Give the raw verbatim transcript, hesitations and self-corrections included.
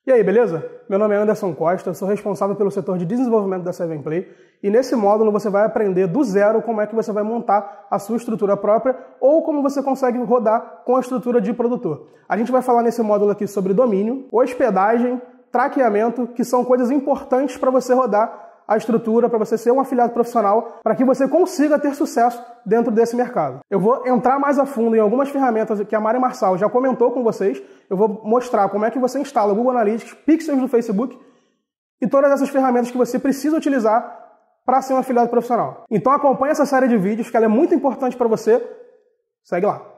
E aí, beleza? Meu nome é Anderson Costa, sou responsável pelo setor de desenvolvimento da seven play e nesse módulo você vai aprender do zero como é que você vai montar a sua estrutura própria ou como você consegue rodar com a estrutura de produtor. A gente vai falar nesse módulo aqui sobre domínio, hospedagem, traqueamento, que são coisas importantes para você rodar a estrutura, para você ser um afiliado profissional, para que você consiga ter sucesso dentro desse mercado. Eu vou entrar mais a fundo em algumas ferramentas que a Mari Marçal já comentou com vocês. Eu vou mostrar como é que você instala o Google Analytics, Pixels do Facebook e todas essas ferramentas que você precisa utilizar para ser um afiliado profissional. Então acompanhe essa série de vídeos, que ela é muito importante para você. Segue lá.